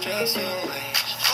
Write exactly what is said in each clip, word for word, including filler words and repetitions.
stress away.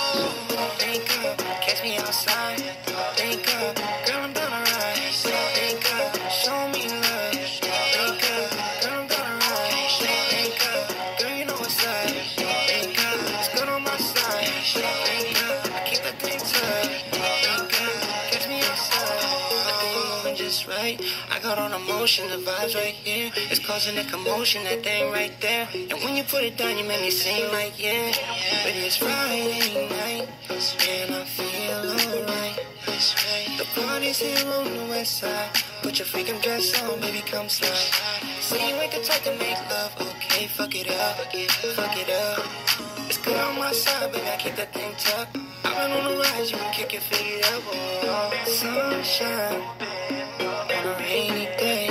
Wake up, catch me outside. Wake up, girl, I'm gonna ride. Wake up, show me love. Wake up, girl, I'm gonna ride. Wake up, girl, you know what's up. Wake up, it's good on my side. Wake up, I keep that thing tucked. Wake up, catch me outside. Nothing moving just right. I got on emotion, the vibes right here. It's causing a commotion, that thing right there. And when you put it down, you make me sing like yeah. But it's Friday night, and I feel alright. The party's here on the west side. Put your freaking dress on, baby, come slide. See you ain't the type to make love, okay, fuck it up, fuck it up. It's good on my side, baby, I keep that thing tucked. I've been on the rise, you can kick your feet up. Oh, sunshine on a rainy day.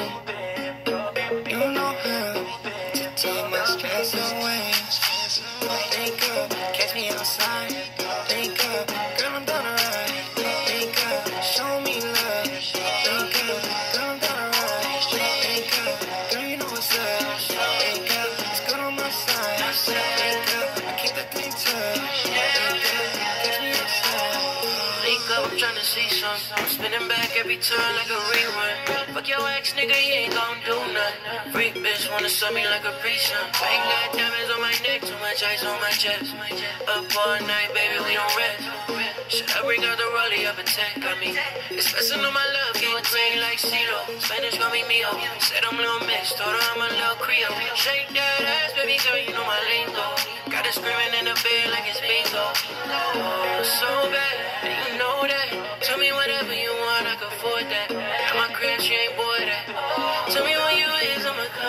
You know how to take my stress away. Wake up, catch me outside. Wake up, girl, I'm gonna ride. Wake up, show me love. Wake up, girl, I'm gonna ride. Wake up, girl, you know what's up. Wake up, it's good on my side. Wake up, I keep that thing tucked. Wake up, catch me outside. Wake up, I'm tryna see something. I'm spinning back every turn like a rerun. Fuck your ex, nigga, he ain't gon' do nothing. Freak bitch wanna sub me like a pre-sun. Ain't got diamonds on my neck, too much ice on my chest. Up all night, baby, we don't rest. Should I bring out the rollie up and tech? Got me expressing on my love, getting clean like CeeLo. Spanish got me Mio. Said I'm little mix, told her I'm a little Creole. Shake that ass, baby girl, you know my lingo. Got her screaming in the bed like it's bingo. Oh, so bad, and you know that. Tell me whatever you want, I can afford that. At my crib, she ain't bored at. Tell me what you is, I'ma come.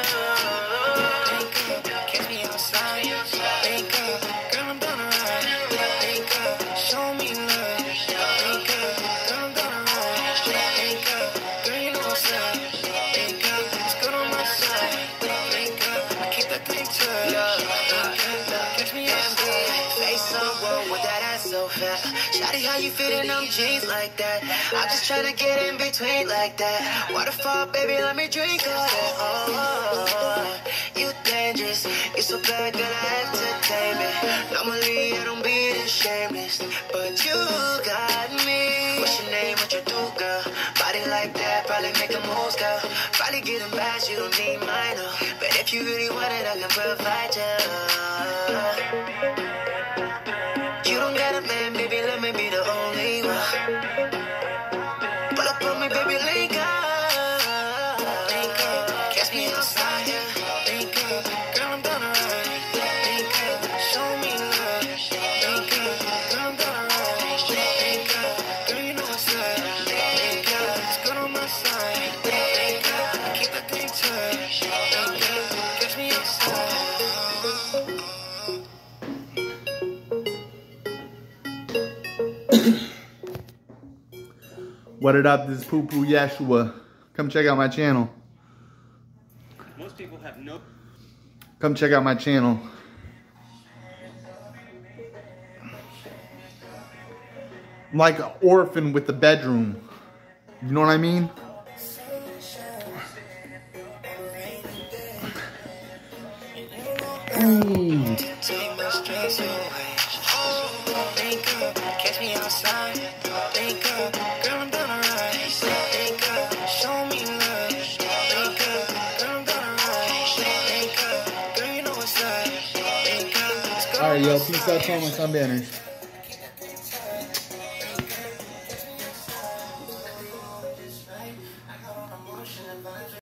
Wake up, catch me outside. Wake up, girl, I'm gonna ride. Wake up, show me love. Wake up, girl, I'm gonna ride. Wake up, girl, you know what's up. Wake up, it's good on my side. Wake up, I keep that thing tucked. Wake up, catch me outside. Face so whoa, with that ass so fat. Shawty, how you fit in them jeans like that? I just try to get in between like that. Waterfall, baby, let me drink all that. Oh, you dangerous, you so bad, gonna entertain me. Normally I don't be this shameless, but you got me. What's your name, what you do, girl? Body like that, probably make a move, girl. Probably getting back, you don't need mine, no. But if you really want it, I can provide you. You don't got a man, baby, let me be the only one. Pull up on me, baby, link up. Wake up, catch me outside. Wake up, girl, I'm gonna ride. Wake up, show me love. Wake up, girl, I'm gonna ride. Wake up, girl, you know what's up. Wake up, it's good on my side. Wake up, I keep that thing tucked. Wake up, catch me outside. What it up? This is Poo Poo Yeshua. Come check out my channel. Most people have no. Come check out my channel. I'm like an orphan with the bedroom. You know what I mean? Ooh. Take my stress away. Wake up, catch me outside. Wake up, girl, I'm gonna ride. Wake up, show me love. Wake up, girl, I'm gonna ride. Wake up, girl, you know what's up. Wake up, it's good. Alright, yo, peace out to all my sun banners.